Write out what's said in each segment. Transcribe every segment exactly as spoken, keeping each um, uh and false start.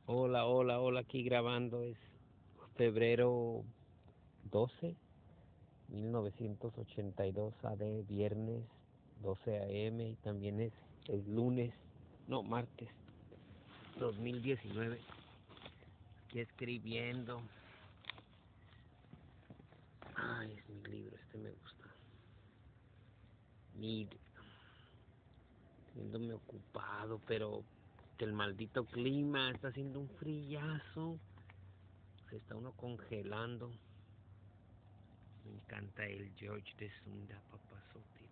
Hola, hola, hola, aquí grabando. Es febrero doce, mil novecientos ochenta y dos A D, viernes doce A M y también es, es lunes, no, martes dos mil diecinueve. Aquí escribiendo. Ay, es mi libro, este me gusta. Need, Siéndome ocupado, pero el maldito clima está haciendo un frillazo. Se está uno congelando. Me encanta el George de Sunda Papazotti.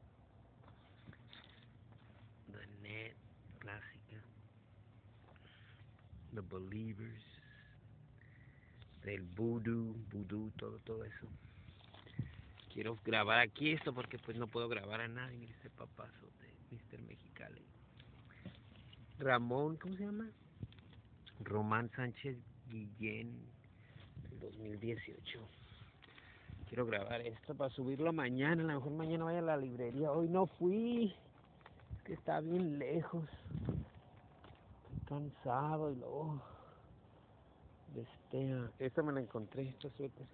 The Net, clásica. The Believers. Del voodoo, voodoo, todo, todo eso. Quiero grabar aquí esto porque pues no puedo grabar a nadie. Mire ese papazote, mister Mexicali. Ramón, ¿cómo se llama? Román Sánchez Guillén, del dos mil dieciocho. Quiero grabar esto para subirlo mañana. A lo mejor mañana vaya a la librería. Hoy no fui, es que está bien lejos. Estoy cansado y luego... Este, uh, esta me la encontré, esta suéter.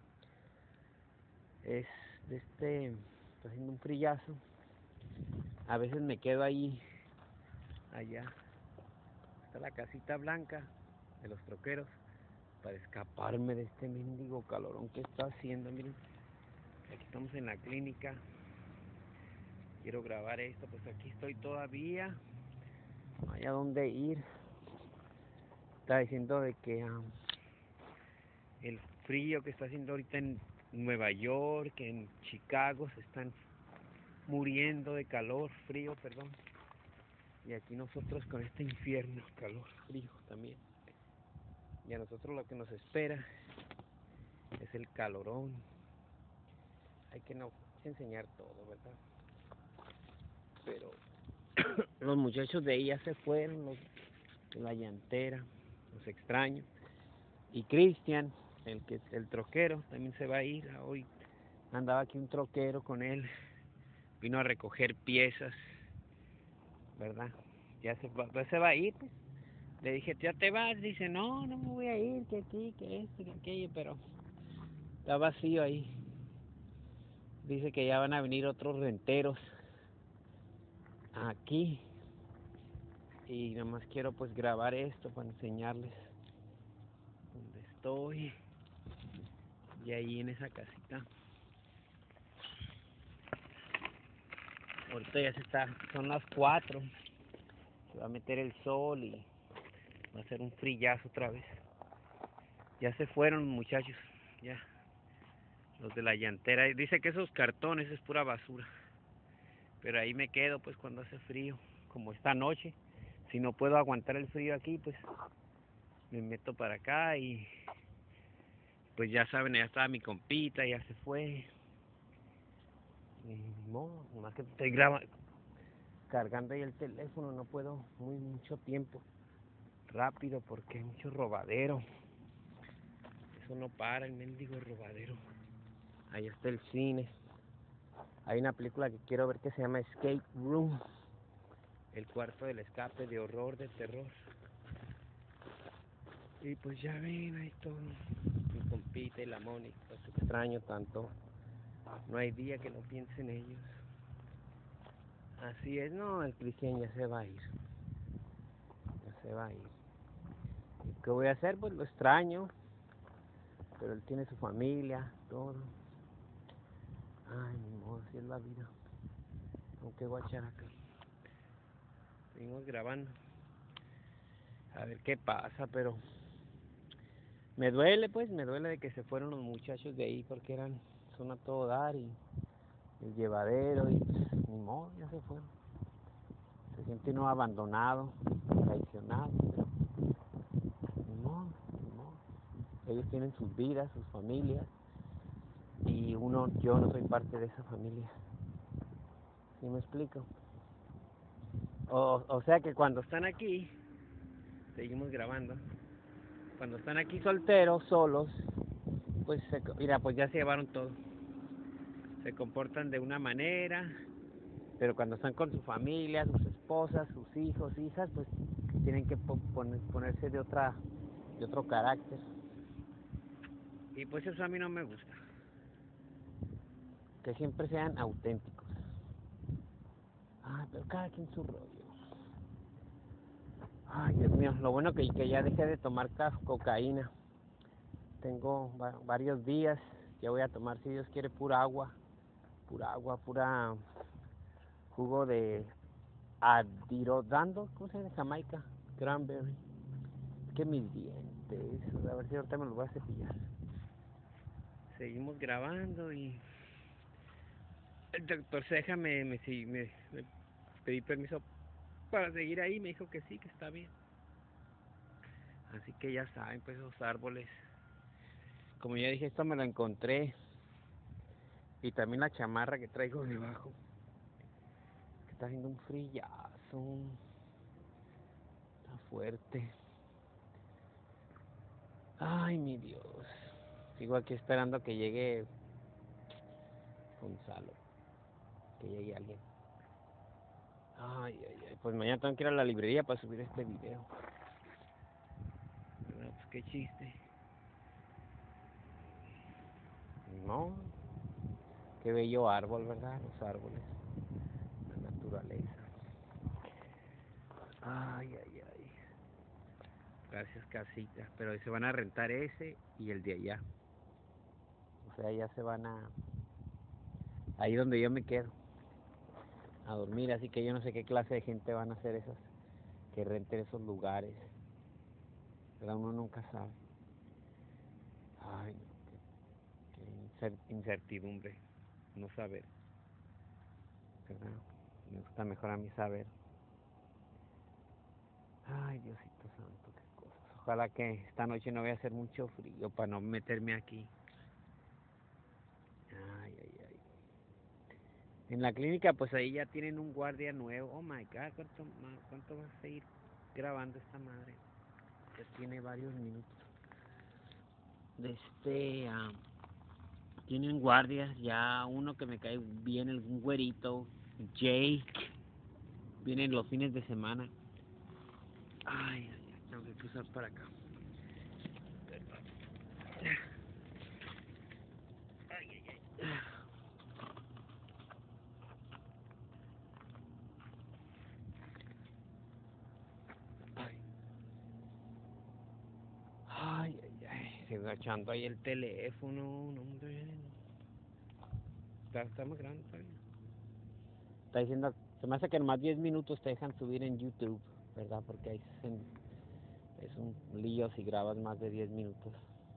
Es de este, está haciendo un frillazo. A veces me quedo ahí, allá. Está la casita blanca de los troqueros para escaparme de este mendigo calorón que está haciendo. Miren, aquí estamos en la clínica. Quiero grabar esto, pues aquí estoy todavía. No hay a dónde ir. Está diciendo de que um, el frío que está haciendo ahorita en Nueva York, en Chicago, se están muriendo de calor, frío, perdón. Y aquí nosotros con este infierno, calor, frío también. Y a nosotros lo que nos espera es el calorón. Hay que no enseñar todo, ¿verdad? Pero los muchachos de ahí ya se fueron, los de la llantera, los extraño. Y Cristian, el que el troquero, también se va a ir. Hoy andaba aquí un troquero con él, vino a recoger piezas, ¿verdad? Ya se va, se va a ir, pues. Le dije, ¿ya te vas? Dice, no, no me voy a ir, que aquí, que esto, que aquello, pero está vacío ahí. Dice que ya van a venir otros renteros aquí. Y nada más quiero pues grabar esto para enseñarles dónde estoy. Y ahí en esa casita. Ahorita ya se está, son las cuatro. Se va a meter el sol y va a ser un frillazo otra vez. Ya se fueron muchachos, ya. Los de la llantera. Dice que esos cartones es pura basura. Pero ahí me quedo pues cuando hace frío. Como esta noche. Si no puedo aguantar el frío aquí, pues me meto para acá y pues ya saben, ya estaba mi compita, ya se fue. Y no, más que estoy grabando, cargando ahí el teléfono, no puedo muy mucho tiempo, rápido porque hay mucho robadero. Eso no para, el mendigo robadero. Ahí está el cine. Hay una película que quiero ver que se llama Escape Room, el cuarto del escape, de horror, de terror. Y pues ya ven, ahí todo mi compita y la Mónica, los extraño tanto. No hay día que no piense en ellos. Así es, no, el Cristian ya se va a ir. Ya se va a ir. ¿Y qué voy a hacer? Pues lo extraño. Pero él tiene su familia, todo. Ay, ni modo, así es la vida. Aunque guacharaca. Seguimos grabando. A ver qué pasa, pero me duele, pues, me duele de que se fueron los muchachos de ahí porque eran, son a todo dar y el llevadero y pues, ni modo, ya se fueron. Se siente uno abandonado, traicionado, pero ni modo, ni modo. Ellos tienen sus vidas, sus familias y uno, yo no soy parte de esa familia. ¿Sí me explico? O, o sea que cuando están aquí, seguimos grabando, cuando están aquí solteros, solos, pues se, mira, pues ya se llevaron todo. Se comportan de una manera, pero cuando están con su familia, sus esposas, sus hijos, hijas, pues tienen que poner, ponerse de otra de otro carácter. Y pues eso a mí no me gusta. Que siempre sean auténticos. Ay, pero cada quien su rollo. Ay, Dios mío, lo bueno que, que ya dejé de tomar cocaína. Tengo va varios días, ya voy a tomar, si Dios quiere, pura agua. Pura agua, pura jugo de adirodando, ¿cómo se llama? Jamaica, cranberry. Es que mis dientes, a ver si ahorita me los voy a cepillar. Seguimos grabando y el doctor Ceja me, me, me, me pedí permiso para seguir ahí, me dijo que sí, que está bien. Así que ya saben, pues esos árboles. Como ya dije, esto me lo encontré. Y también la chamarra que traigo debajo. Que está haciendo un frillazo. Está fuerte. Ay, mi Dios. Sigo aquí esperando que llegue Gonzalo. Que llegue alguien. Ay, ay, ay. Pues mañana tengo que ir a la librería para subir este video. Bueno, pues qué chiste. No. Qué bello árbol, ¿verdad? Los árboles. La naturaleza. Ay, ay, ay. Gracias, casita. Pero se van a rentar ese y el de allá. O sea, ya se van a... ahí donde yo me quedo. A dormir. Así que yo no sé qué clase de gente van a hacer esas. Que renten esos lugares. Pero uno nunca sabe. Ay, qué, qué incertidumbre. No saber. ¿Verdad? Me gusta mejor a mí saber. Ay, Diosito santo, qué cosas. Ojalá que esta noche no vaya a hacer mucho frío para no meterme aquí. Ay, ay, ay. En la clínica, pues ahí ya tienen un guardia nuevo. Oh my God, ¿cuánto, cuánto va a seguir grabando esta madre? Ya tiene varios minutos. De este, uh, tienen guardias, ya uno que me cae bien, el un güerito, Jake. Vienen los fines de semana. Ay, ay, ay, tengo que cruzar para acá. Ay, ay, ay. Ay, ay, ay, se va echando ahí el teléfono, no, hombre. Está, está más grande, está bien. Está diciendo, se me hace que en más diez minutos te dejan subir en YouTube, ¿verdad? Porque ahí es, es un lío si grabas más de diez minutos.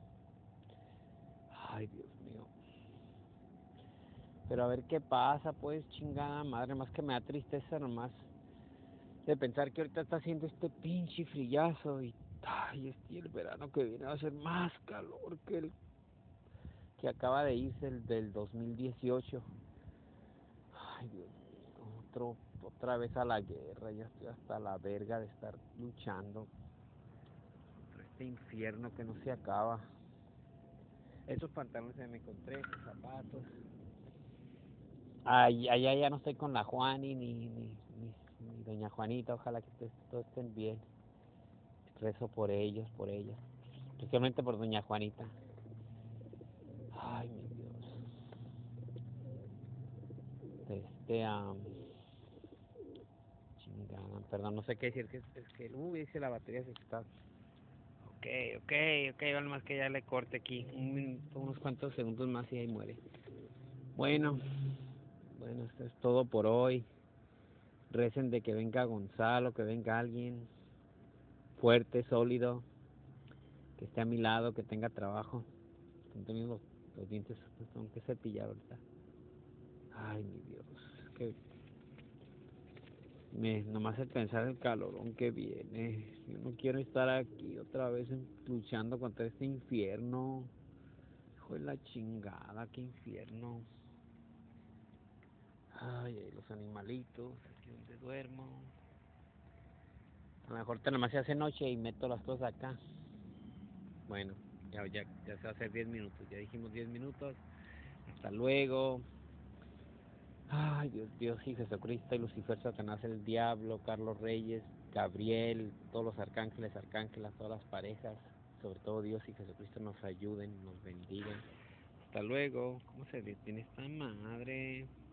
Ay, Dios mío. Pero a ver qué pasa, pues, chingada madre, más que me da tristeza nomás de pensar que ahorita está haciendo este pinche frillazo y, ay, este, el verano que viene va a ser más calor que el que acaba de irse, el del dos mil dieciocho. Ay, Dios mío, otro, otra vez a la guerra, ya estoy hasta la verga de estar luchando contra este infierno que no se acaba. Esos pantalones que me encontré, esos zapatos. Ay, allá ya no estoy con la Juani ni, ni, ni, ni doña Juanita, ojalá que todos estén bien. Rezo por ellos, por ellas, especialmente por doña Juanita. Ay, mi Dios. Este, um, chingada, perdón, no sé qué decir, que es que, uy, dice la batería se está. Ok, ok, ok, vale más que ya le corte aquí, un minuto, unos cuantos segundos más y ahí muere. Bueno, bueno, esto es todo por hoy. Recen de que venga Gonzalo, que venga alguien fuerte, sólido, que esté a mi lado, que tenga trabajo. Están teniendo los, los dientes, tengo que cepillar ahorita. Ay, mi Dios, que me, nomás el pensar el calorón que viene. Yo no quiero estar aquí otra vez luchando contra este infierno. Hijo de la chingada, qué infierno. Ay, ay, los animalitos, aquí donde duermo. A lo mejor te nomás se hace noche y meto las cosas acá. Bueno, ya, ya, ya se va a hacer diez minutos. Ya dijimos diez minutos. Hasta luego. Ay, Dios, Dios y Jesucristo y Lucifer, Satanás, el diablo, Carlos Reyes, Gabriel, todos los arcángeles, arcángelas, todas las parejas. sobre todo Dios y Jesucristo nos ayuden, nos bendigan. Hasta luego. ¿Cómo se detiene esta madre?